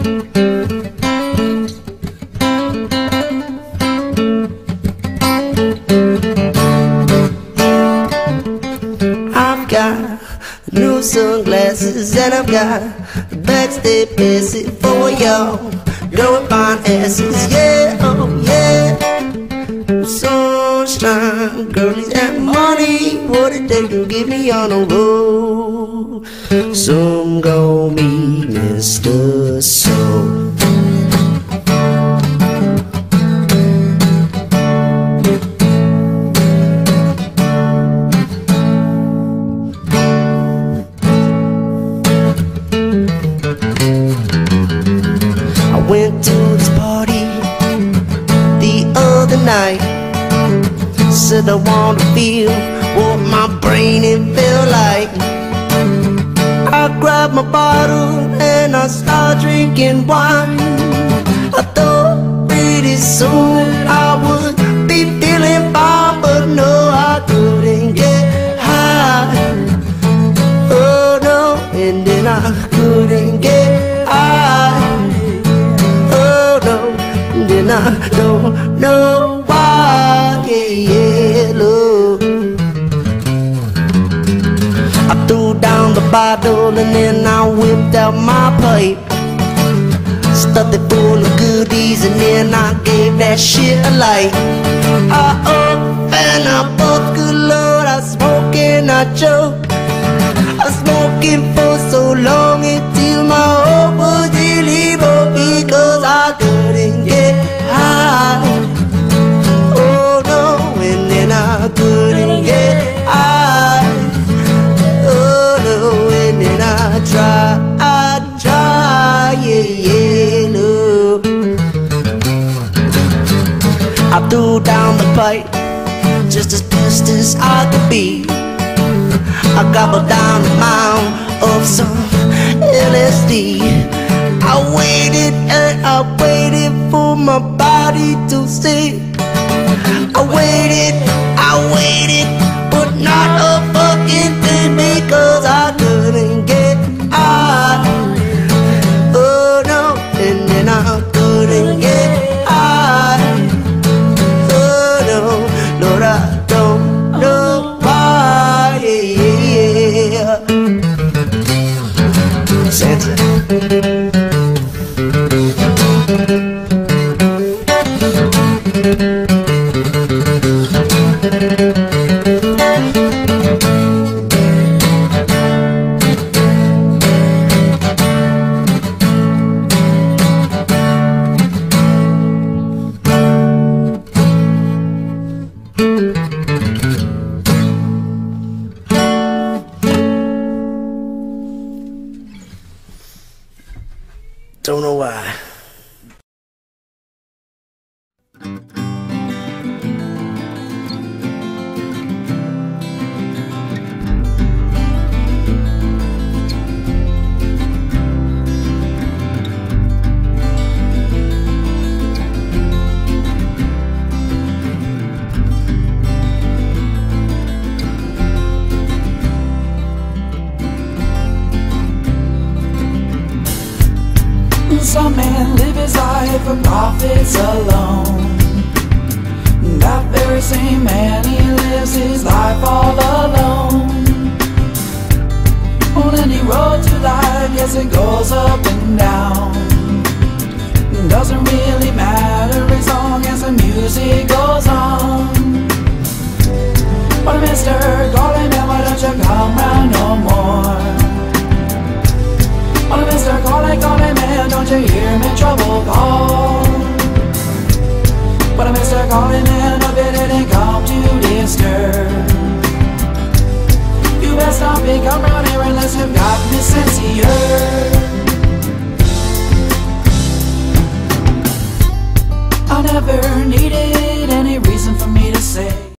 I've got new sunglasses and I've got the backstage passes for y'all. Going fine asses, yeah, oh yeah. Sunshine, girlies and money, what a day to get me on the road. Some gon' be Mr. Soul. I went to this party the other night. Said I wanna feel what my brain it felt like. I grabbed my bottle and I started drinking wine. I thought pretty soon I would be feeling fine, but no, I couldn't get high. Oh no, and then I couldn't get high. Oh no, and then I don't know why. Yeah, look, I threw down the bottle and then I whipped out my pipe. Stuffed it full of goodies and then I gave that shit a light. I up and I puff, good Lord, I smoke and I choke. I was smoking for so long until my hope was really broke because I couldn't get high. Oh no, and then I couldn't get high. Oh no, and then I tried, yeah, no. I threw down the pipe just as pissed as I could be. I gobbled down a mound of some LSD. I waited and I waited for my body to see. I waited, but not a fucking thing because I couldn't get high. Oh no, and then I couldn't get high. Oh no, Lord, I don't know why. Yeah. Santa. Don't know why. Some man live his life for profits alone. That very same man, he lives his life all alone. On any road to life, yes, it goes up and down. Doesn't really matter as long as the music goes on. But mister, calling man, why don't you come round no more? Oh, Mr. Calling man, don't you hear me trouble call?